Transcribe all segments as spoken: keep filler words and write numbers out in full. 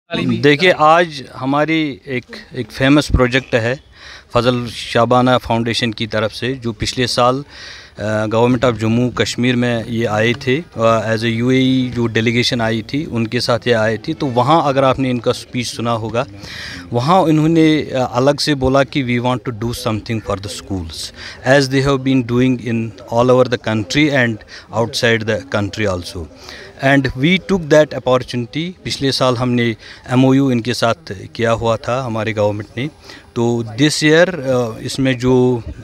دیکھیے آج ہماری ایک ایک فیمس پروجیکٹ ہے فضل شابانہ فاؤنڈیشن کی طرف سے، جو پچھلے سال گورنمنٹ آف جموں کشمیر میں یہ آئے تھے ایز اے یو اے ای، جو ڈیلیگیشن آئی تھی ان کے ساتھ یہ آئے تھی. تو وہاں اگر آپ نے ان کا اسپیچ سنا ہوگا، وہاں انہوں نے الگ سے بولا کہ we want to do something for the schools as they have been doing in all over the country and outside the country also. And we took that opportunity. پچھلے سال ہم نے ایم او یو ان کے ساتھ کیا ہوا تھا ہمارے گورنمنٹ نے. تو دس ایئر اس میں جو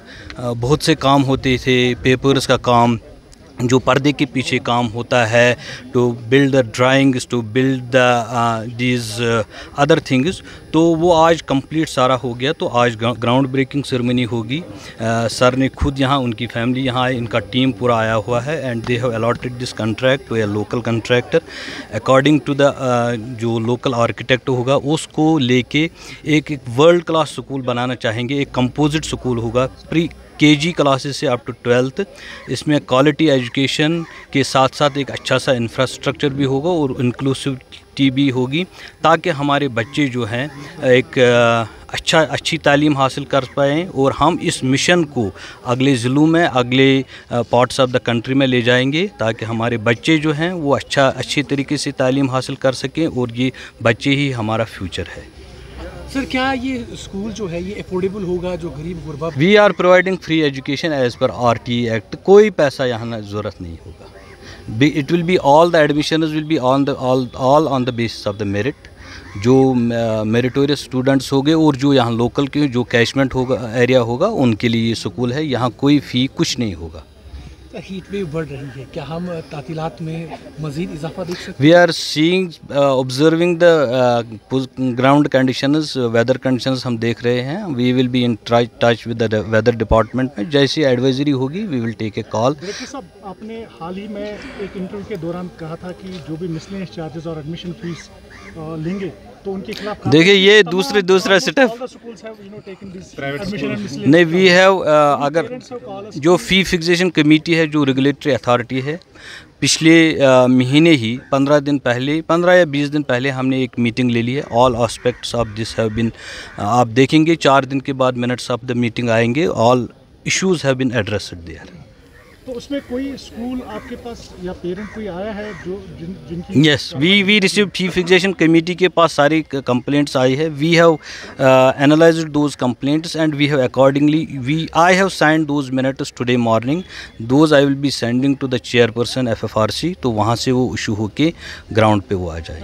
بہت سے کام ہوتے تھے، پیپرز کا کام، جو پردے کے پیچھے کام ہوتا ہے، to build the drawings, to build the these other things, تو وہ آج کمپلیٹ سارا ہو گیا. تو آج گراؤنڈ بریکنگ سرمنی ہوگی. سر نے خود یہاں، ان کی فیملی یہاں آئے، ان کا ٹیم پورا آیا ہوا ہے. And they have allotted this contract to a local contractor according to the جو لوکل آرکیٹیکٹ ہوگا، اس کو لے کے ایک ایک ورلڈ کلاس سکول بنانا چاہیں گے. ایک کمپوزٹ سکول ہوگا، پری کے جی کلاسز سے اپ ٹو ٹویلتھ. اس میں کوالٹی ایجوکیشن کے ساتھ ساتھ ایک اچھا سا انفراسٹرکچر بھی ہوگا اور انکلوسیوٹی بھی ہوگی، تاکہ ہمارے بچے جو ہیں ایک اچھا اچھی تعلیم حاصل کر پائیں. اور ہم اس مشن کو اگلے ضلعوں میں، اگلے پارٹس آف دا کنٹری میں لے جائیں گے، تاکہ ہمارے بچے جو ہیں وہ اچھا اچھی طریقے سے تعلیم حاصل کر سکیں. اور یہ بچے ہی ہمارا فیوچر ہے. سر، کیا یہ اسکول جو ہے یہ افورڈیبل ہوگا جو غریب غربا؟ We are providing free education as per R T ایکٹ. کوئی پیسہ یہاں ضرورت نہیں ہوگا. It will be all the admissions will be on the all all on the basis of the merit. جو میریٹوریس اسٹوڈنٹس ہوگے اور جو یہاں لوکل کے جو کیچمنٹ ہوگا ایریا ہوگا، ان کے لیے یہ اسکول ہے. یہاں کوئی فی کچھ نہیں ہوگا. ہیٹ ویو بڑھ رہی ہے، کیا ہم تعطیلات میں مزید اضافہ دیکھ سکتے ہیں؟ We are seeing observing the ground conditions, weather conditions ہم دیکھ رہے ہیں. We will be in touch with the weather department میں. جیسی ایڈوائزری ہوگی وی ول ٹیک اے کال. ڈائریکٹر صاحب، آپ نے حال ہی میں ایک انٹرویو کے دوران کہا تھا کہ جو بھی مسلینس چارجز اور ایڈمیشن فیس لیں گے تو ان کے خلاف دیکھیے یہ دوسرے دوسرا اسٹیپ نہیں. وی ہیو اگر جو فی فکسیشن کمیٹی ہے، جو ریگولیٹری اتھارٹی ہے، پچھلے مہینے ہی پندرہ دن پہلے پندرہ یا بیس دن پہلے ہم نے ایک میٹنگ لے لی ہے. All aspects of this have been, آپ دیکھیں گے چار دن کے بعد منٹس آف دا میٹنگ آئیں گے. All issues have been addressed there. تو اس میں کوئی اسکول آپ کے پاس یا پیرنٹ کوئی آیا ہے جو جن جن کی؟ Yes, we we receive fee fixation committee کے پاس ساری کمپلینٹس آئی ہے. We have analysed those complaints and we have accordingly we I have signed those minutes today morning. Those I will be sending to the chairperson F F R C. تو وہاں سے وہ issue ہو کے ground پہ وہ آ جائیں.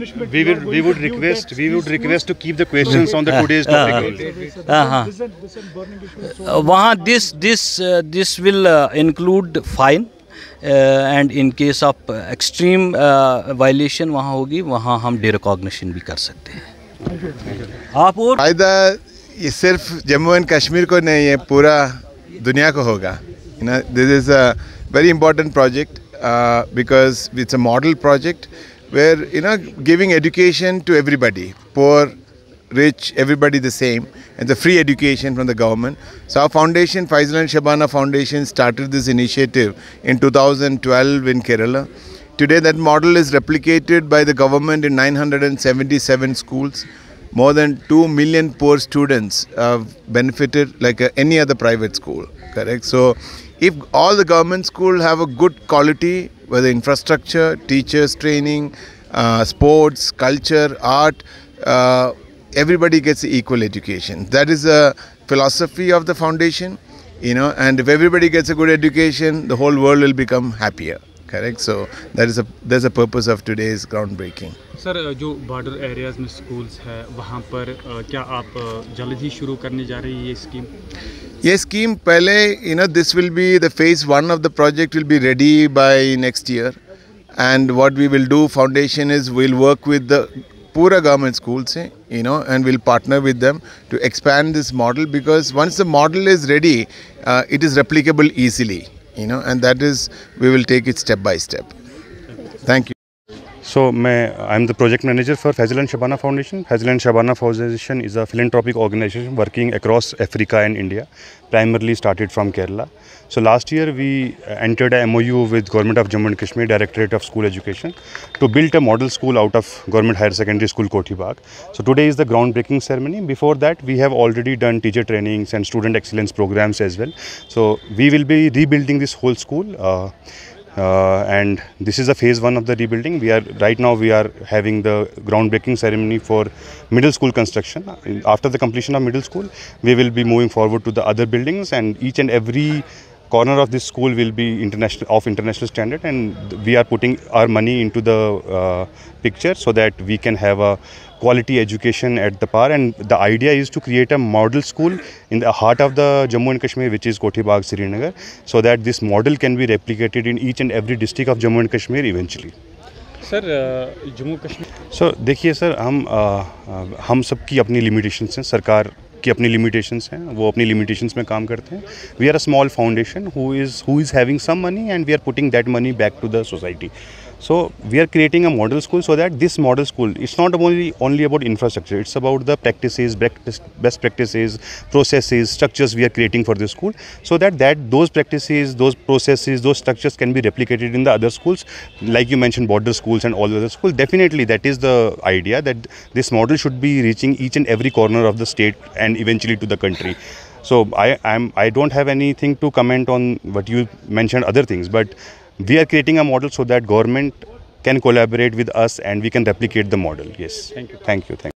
ہاں، وہاں this this this will include fine and in case of extreme violation وہاں ہوگی، وہاں ہم ڈی ریکاگنیشن بھی کر سکتے ہیں. آپ اور فائدہ یہ صرف جموں اینڈ کشمیر کو نہیں، یہ پورا دنیا کو ہوگا. This is a very important project because it's a model project where you know giving education to everybody, poor rich, everybody the same, and the free education from the government. So our foundation, Faisal and Shabana Foundation, started this initiative in two thousand twelve in Kerala. Today that model is replicated by the government in nine hundred seventy-seven schools. More than two million poor students have benefited like a, any other private school, correct? So if all the government schools have a good quality, whether infrastructure, teachers training, uh, sports, culture, art, uh, everybody gets equal education. That is the philosophy of the foundation, you know, and if everybody gets a good education, the whole world will become happier, correct? So that is a that's the purpose of today's groundbreaking. سر، جو border areas میں schools ہے وہاں پر کیا آپ جلد ہی شروع کرنے جا رہی ہے یہ اسکیم؟ یہ اسکیم پہلے you know this will be the phase one of the project will be ready by next year, and what we will do foundation is we'll work with the pura government schools, you know, and we'll partner with them to expand this model, because once the model is ready, uh, it is replicable easily, you know, and that is we will take it step by step. Thank you. So, I am the project manager for Faisal and Shabana Foundation. Faisal and Shabana Foundation is a philanthropic organization working across Africa and India, primarily started from Kerala. So last year we entered a M O U with Government of Jammu and Kashmir, Directorate of School Education, to build a model school out of Government Higher Secondary School, Koti Bagh. So today is the groundbreaking ceremony. Before that, we have already done teacher trainings and student excellence programs as well. So we will be rebuilding this whole school. Uh, Uh, and this is a phase one of the rebuilding. We are right now we are having the groundbreaking ceremony for middle school construction. After the completion of middle school, we will be moving forward to the other buildings, and each and every corner of this school will be international of international standard, and we are putting our money into the uh, picture so that we can have a quality education at the par. And the idea is to create a model school in the heart of the Jammu and Kashmir, which is Koti Bagh, Srinagar, so that this model can be replicated in each and every district of Jammu and Kashmir eventually. Sir Jammu Kashmir sir देखिए sir, हम आ, हम सब की अपनी limitations हैं, सरकार की अपनी लिमिटेशंस हैं, वो अपनी लिमिटेशंस में काम करते हैं. We are a small foundation who is who is having some money and we are putting that money back to the society. So we are creating a model school so that this model school, it's not only only about infrastructure, it's about the practices, best practices, processes, structures we are creating for this school, so that that those practices, those processes, those structures can be replicated in the other schools, like you mentioned, border schools and all other schools. Definitely that is the idea, that this model should be reaching each and every corner of the state and eventually to the country. So I am I don't have anything to comment on what you mentioned, other things, but we are creating a model so that government can collaborate with us and we can replicate the model. Yes. Thank you. Thank you. Thank you.